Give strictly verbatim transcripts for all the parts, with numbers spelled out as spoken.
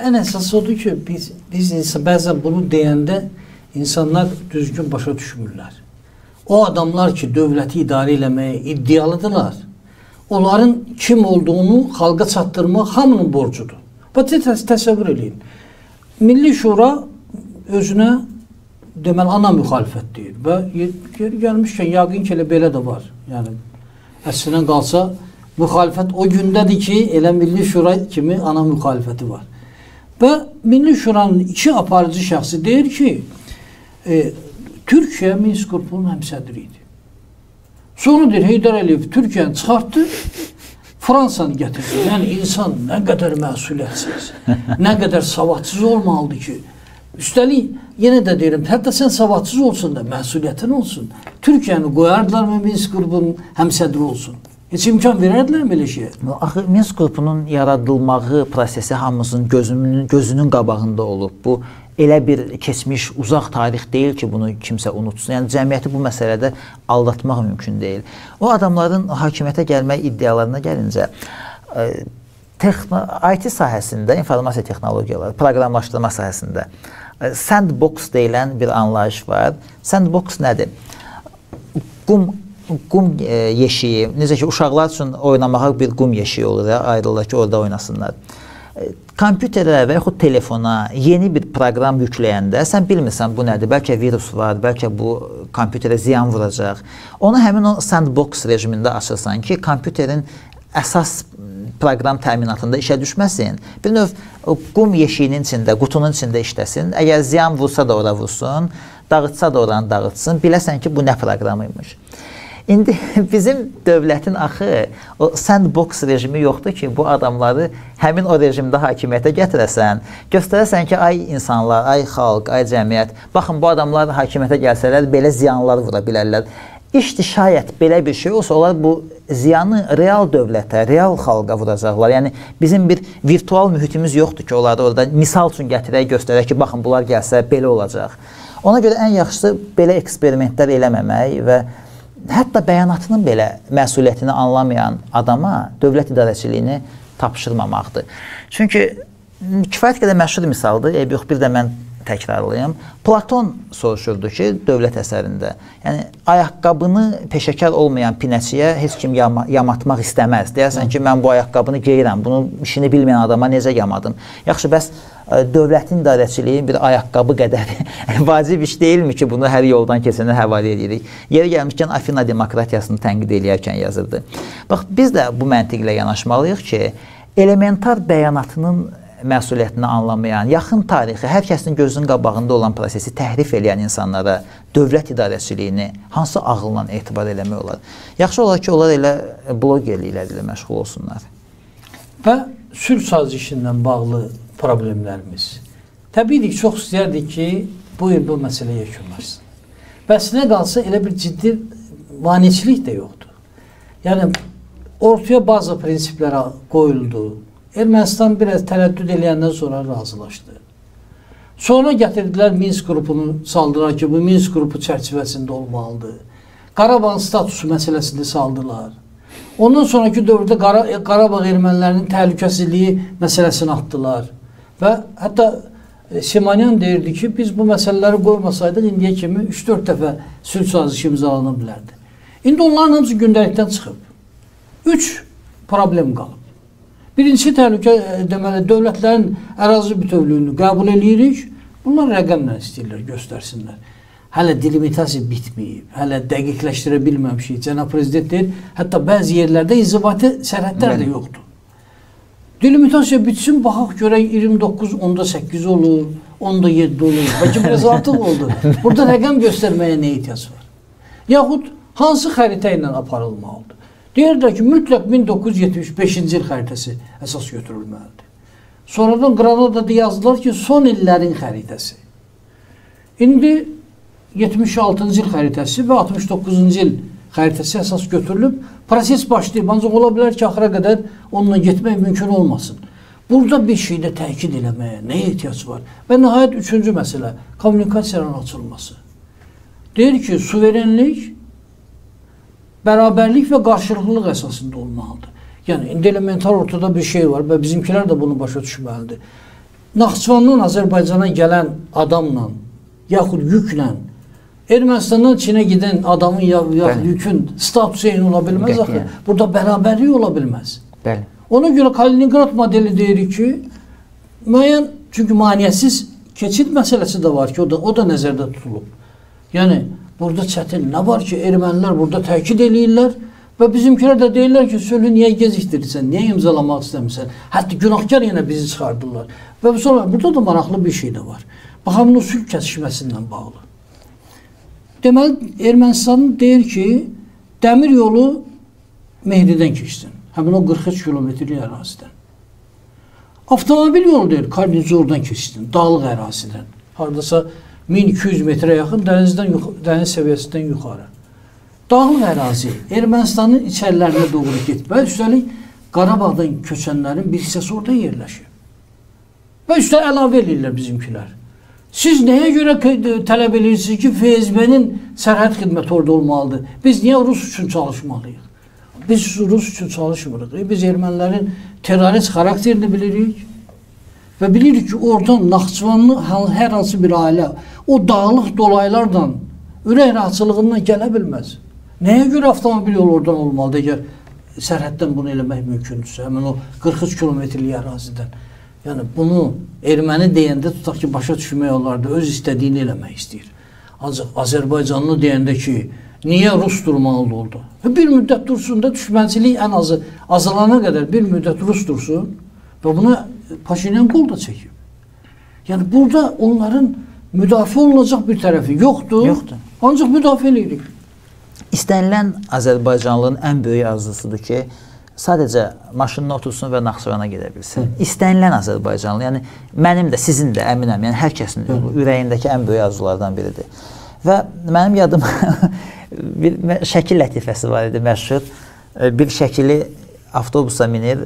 ən əsası odur ki, biz, biz insan, bəzən bunu deyəndə insanlar düzgün başa düşmürlər. O adamlar ki, dövləti idarə eləməyə iddialıdırlar, onların kim olduğunu xalqa çatdırmaq hamının borcudur. Bax, təsəvvür edin. Milli Şura özünə deməli, ana müxalifət deyir və yeri gəlmişkən, yaqin ki, elə belə də var. Yəni, əslində qalsa, müxalifət o gündədir ki, elə Milli Şura kimi ana müxalifəti var. Və Milli Şuranın iki aparıcı şəxsi deyir ki, e, Türkiyə Minsk qrupunun həmsədri idi. Sonra deyir, Heydər Əliyev Türkiyəni çıxartdı, Fransanı gətirdi. Yəni, insan nə qədər məsuliyyətsiz, nə qədər savadsız olmalıdır ki, üstəlik, yenə də deyirəm, hətta sən savadsız olsun da, məsuliyyətin olsun. Türkiyəni qoyardılar mı Minsk qrupunun həmsədri olsun? Heç imkan verərdilər belə şeyə? Axı, Minsk qrupunun yaradılmağı prosesi hamımızın gözünün, gözünün qabağında olub. Bu, elə bir keçmiş, uzaq tarix deyil ki, bunu kimsə unutsun. Yəni, cəmiyyəti bu məsələdə aldatmaq mümkün deyil. O adamların hakimiyyətə gəlmək iddialarına gəlincə, I T sahəsində, informasiya texnologiyaları, proqramlaşdırma sahəsində sandbox deyilən bir anlayış var. Sandbox nədir? Qum qum e, yeşiyi, necə ki, uşaqlar üçün oynamağa bir qum yeşiyi olur, ya, ayrılır ki, orada oynasınlar. E, kompüterə və yaxud telefona yeni bir proqram yükləyəndə sən bilmirsən bu nədir, bəlkə virus var, bəlkə bu kompüterə ziyan vuracaq. Onu həmin o sandbox rejimində açırsan ki, kompüterin əsas proqram təminatında işə düşməsin. Bir növ qum yeşiyinin içində, qutunun içində işləsin. Əgər ziyan vursa da ora vursun, dağıtsa da oranı dağıtsın, biləsən ki, bu nə proqramıymış. İndi bizim dövlətin axı o sandbox rejimi yoxdur ki, bu adamları həmin o rejimdə hakimiyyətə gətirəsən, göstərəsən ki, ay insanlar, ay xalq, ay cəmiyyət, baxın, bu adamlar hakimiyyətə gəlsələr, belə ziyanlar vura bilərlər. İşte şayət belə bir şey olsa, onlar bu ziyanı real dövlətə, real xalqa vuracaqlar. Yəni, bizim bir virtual mühitimiz yoxdur ki, onları orada misal üçün gətirək, göstərək ki, baxın, bunlar gəlsə, belə olacaq. Ona görə ən yaxşısı belə eksperimentlər eləməmək və hətta bəyanatının belə məsuliyyətini anlamayan adama dövlət idarəçiliyini tapşırmamaqdır. Çünki kifayət qədər məşhur misaldır, e, yox, bir də mən təkrarlayım. Platon soruşurdu ki, dövlət əsərində, yəni ayaqqabını peşəkar olmayan pinəçiyə heç kim yama, yamatmaq istəməz. Deyərsən ki, mən bu ayaqqabını geyirəm, bunun işini bilməyən adama necə yamadım? Yaxşı, bəs dövlətin idarəçiliyi bir ayaqqabı qədər vacib iş deyilmi ki, bunu hər yoldan keçənə həvalə edirik? Yeri gəlmişkən Afina demokratiyasını tənqid edərkən yazırdı. Bax, biz də bu məntiqlə yanaşmalıyıq ki, elementar bəyanatının məsuliyyətini anlamayan, yaxın tarixi, hər kəsin gözünün qabağında olan prosesi təhrif edən insanlara dövlət idarəçiliyini hansı ağılla etibar eləmək olar? Yaxşı olar ki, onlar elə blog eləyirlər, məşğul olsunlar. Və sülh sazişindən bağlı problemlərimiz. Təbii ki, çox istəyərdik ki, bu il bu məsələ yekunlaşsın. Bəs nə qalsa elə bir ciddi vaniçilik də yoxdur. Yəni, ortaya bazı prinsiplərə qoyuldu. Ermənistan biraz tərəddüd eləyəndən sonra razılaşdı. Sonra gətirdilər Minsk qrupunu saldılar ki, bu Minsk qrupu çərçivəsində olmalıdır. Qarabağ statusu məsələsini saldılar. Ondan sonraki dövrdə Qara Qarabağ ermənilərinin təhlükəsizliyi məsələsini atdılar. Və hətta Simonyan deyirdi ki, biz bu məsələləri qoymasaydıq, indiyə kimi üç dörd dəfə sülh sazişi imzalana bilərdi. İndi onların hamısı gündəlikdən çıxıb. Üç problem qalıb. Birincisi təhlükə, deməli, dövlətlərin ərazi bütövlüyünü qəbul edirik. Bunlar rəqəmlə istəyirlər, göstərsinlər. Hələ delimitasiya bitməyib, hələ dəqiqləşdirə bilməmişik. Cənab Prezident deyir, hətta bəzi yerlərdə inzibati sərhədlər də yoxdur. Delimitasiya bitsin, baxaq görək iyirmi doqquz onda səkkiz olur, onda yeddi olur. Bəlkə biraz artıq oldu. Burada rəqəm göstərməyə nə ehtiyac var? Yaxud hansı xəritə ilə aparılmalıdır? Deyirlər ki, mütləq min doqquz yüz yetmiş beşinci il xəritəsi əsas götürülməlidir. Sonradan Qranadada yazdılar ki, son illərin xəritəsi. İndi yetmiş altıncı il xəritəsi və altmış doqquzuncu il xəritəsi əsas götürülüb, proses başlayıb, ancaq ola bilər ki, axıra qədər onunla getmək mümkün olmasın. Burada bir şeydə təkid eləməyə nə ehtiyac var? Və nəhayət üçüncü məsələ, kommunikasiyanın açılması. Deyir ki, suverenlik, bərabərlik və qarşılıqlılıq əsasında olmalıdır. Yəni, indi elementar ortada bir şey var və bizimkilər də bunu başa düşməlidir. Naxçıvandan Azərbaycana gələn adamla, yaxud yüklə, Ermənistandan Çinə gedən adamın ya, yaxud yükün statusu eyni ola bilməz axı. Burada bərabərlik ola bilməz. Bəli. Ona görə Kaliningrad modeli deyirik ki, müəyyən, çünki maneəsiz keçid məsələsi də var ki, o da, o da nəzərdə tutulub. Yəni, burada çətin nə var ki, ermənilər burada təkid eləyirlər və bizimkilər də deyirlər ki, sülhü niyə gecikdirirsən, niyə imzalamaq istəmirsən? Hətta günahkar yenə bizi çıxardırlar. Və sonra burada da maraqlı bir şey də var. Baxamın o sülh kəsişməsindən bağlı. Deməli, Ermənistanın deyir ki, dəmir yolu Mehdidən keçsin. Həmin o qırx üç kilometrlik ərazidən. Avtomobil yolu deyir, Karnici oradan keçsin, dağlıq ərazidən. Haradasa min iki yüz metrə yaxın dənizdən, dəniz səviyyəsindən yuxarı. Dağlıq ərazi, Ermənistanın içərilərinə doğru getmə, üstəlik Qarabağdan köçənlərin bir hissəsi orada yerləşir. Və üstə əlavə edirlər bizimkilər. Siz nəyə görə tələb edirsiniz ki, F S B-nin sərhəd xidməti orada olmalıdır? Biz niyə Rus üçün çalışmalıyıq? Biz Rus üçün çalışmırıq. Biz ermənilərin terörist xarakterini bilirik və bilirik ki, oradan Naxçıvanlı hər hansı bir ailə o dağlıq dolaylarla ürək rahatçılığından gələ bilməz. Nəyə görə avtomobil yolu oradan olmalıdır, əgər sərhəddən bunu eləmək mümkündürsə, həmin o qırx üç kilometrlik ərazidən. Yəni, bunu erməni deyəndə tutaq ki, başa düşmək olardı, öz istədiyini eləmək istəyir. Ancaq Azərbaycanlı deyəndə ki, niyə Rus durmalı oldu? Bir müddət dursun da düşmənçilik ən azı azalana qədər bir müddət Rus dursun və buna Paşinyan qol da çəkib. Yəni, burada onların müdafiə olunacaq bir tərəfi yoxdur, yoxdur. Ancaq müdafiə edirik. İstənilən Azərbaycanlının ən böyük arzusıdır ki, sadəcə maşınına otursun və Naxçıvana gedə bilsin. Hı. İstənilən Azərbaycanlı, yəni mənim də, sizin də əminəm, yəni hər kəsin Hı. ürəyindəki ən böyük arzulardan biridir. Və mənim yadıma bir şəkil lətifəsi var idi, məşhur. Bir şəkili avtobusa minir,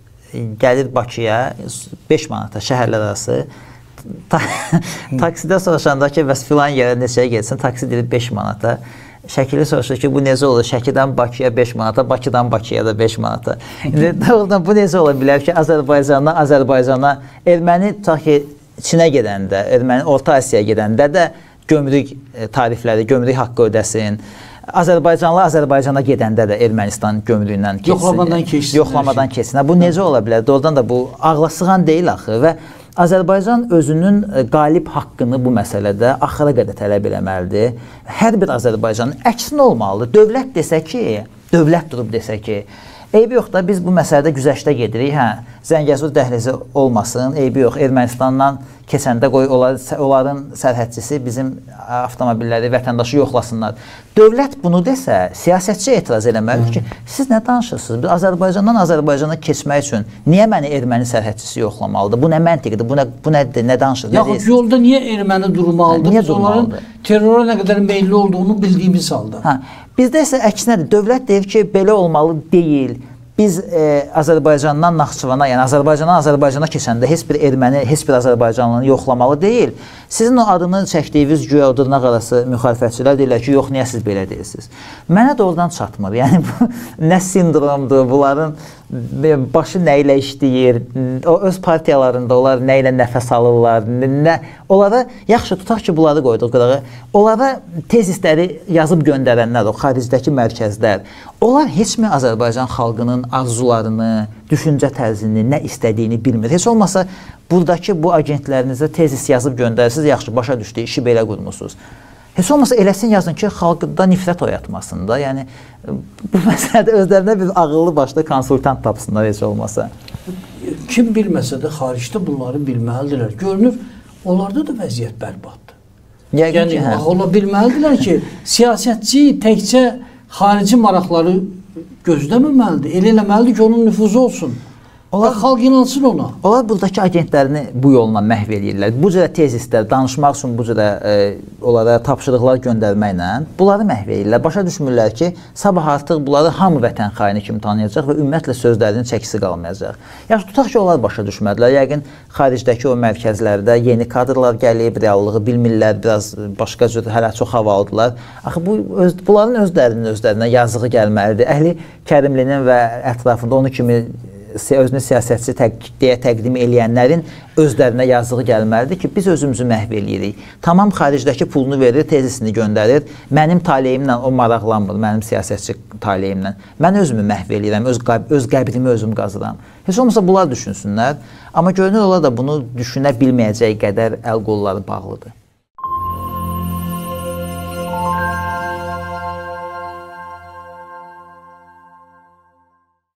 gəlir Bakıya, beş manata şəhərlər arası. Ta taksidə soruşanda ki, bəs filan yerə neçəyə getsin, taksi deyir beş manata. Şəkili soruşur ki, bu necə olur? Şəkidən Bakıya beş manata, Bakıdan Bakıya da beş manata. İndi oradan bu necə ola bilər ki, Azərbaycandan Azərbaycana, erməni tutaq ki, Çinə gedəndə, erməni Orta Asiyaya gedəndə də gömrük tarifləri, gömrük haqqı ödəsin. Azərbaycanlı Azərbaycana gedəndə də Ermənistan gömrüyündən keçsin. Yoxlamadan keçsin. Yoxlamadan keçsin. Bu necə ola bilər? Doğrudan da bu ağla sığan deyil axı və Azərbaycan özünün qalib haqqını bu məsələdə axıra qədər tələb eləməlidir. Hər bir Azərbaycanın əksinə olmalıdır. Dövlət desə ki, dövlət durub desə ki, eybi yox da biz bu məsələdə güzəştə gedirik. Hə, Zəngəzur dəhlizi olmasın, eybi yox. Ermənistandan keçəndə qoy onların sərhədçisi bizim avtomobilləri, vətəndaşı yoxlasınlar. Dövlət bunu desə, siyasətçi etiraz eləməlidir ki, siz nə danışırsınız? Bir Azərbaycandan Azərbaycana keçmək üçün niyə məni erməni sərhədçisi yoxlamalıdır? Bu nə məntiqdir? Bu nə, bu nədir? Nə danışırsınız? Yaxud yolda niyə erməni durmalıdır? Niyə durmalıdır? Onların terrora nə qədər meyilli olduğunu bildiyimiz halda. Hə, bizdə isə əksinədir. Dövlət deyir ki, belə olmalı deyil. Biz e, Azərbaycandan Naxçıvana, yəni Azərbaycandan Azərbaycana keçəndə heç bir erməni, heç bir Azərbaycanlını yoxlamalı deyil. Sizin o adını çəkdiyiniz güya dırnaq arası müxalifətçilər deyirlər ki, yox, niyə siz belə deyirsiniz? Mənə doğrudan çatmır. Yəni bu nə sindromdur, bunların başı nə ilə işləyir, o öz partiyalarında onlar nə ilə nəfəs alırlar, nə, onlara, yaxşı tutaq ki, bunları qoyduq qırağa, onlara tezisləri yazıb göndərənlər, o xaricdəki mərkəzlər, onlar heç mi Azərbaycan xalqının arzularını, düşüncə tərzini, nə istədiyini bilmir. Heç olmasa, buradakı bu agentlərinizə tezis yazıb göndərirsiniz, yaxşı, başa düşdü, işi belə qurmuşsunuz. Heç olmasa eləsin yazın ki, xalqda nifrət oyatmasın da. Yəni, bu məsələdə özlərinə bir ağıllı başlı konsultant tapsınlar heç olmasa. Kim bilməsə də xaricdə bunları bilməlidirlər. Görünür, onlarda da vəziyyət bərbaddır. Yəqin yəni, ki, hə. Ola bilməlidirlər ki, siyasətçi təkcə xarici maraqları gözləməməlidir. Elə eləməlidir ki, onun nüfuzu olsun. Onlar xalq inansın ona. Onlar buradakı agentlərini bu yolla məhv edirlər. Bu cürə tezislər, danışmaq üçün bu cürə e, onlara tapşırıqlar göndərməklə bunları məhv edirlər. Başa düşmürlər ki, sabah artıq bunları hamı vətən xaini kimi tanıyacaq və ümumiyyətlə sözlərinin çəkisi qalmayacaq. Yaxşı, tutaq ki, onlar başa düşmədilər. Yəqin xaricdəki o mərkəzlərdə yeni kadrlar gəlib, reallığı bilmirlər, biraz başqa cür hələ çox havalıdırlar. Axı, bu, öz, bunların özlərinin özlərinə yazığı gəlməlidir. Əhli Kərimlinin və ətrafında onu kimi özünü siyasətçi təq deyə təqdim eləyənlərin özlərinə yazığı gəlməlidir ki, biz özümüzü məhv eləyirik. Tamam xaricdəki pulunu verir, tezisini göndərir. Mənim taleyimlə o maraqlanmır, mənim siyasətçi taleyimlə. Mən özümü məhv eləyirəm, öz, öz qəbrimi özüm qazıram. Heç olmasa bunlar düşünsünlər. Amma görünür olar da bunu düşünə bilməyəcək qədər əl qolları bağlıdır.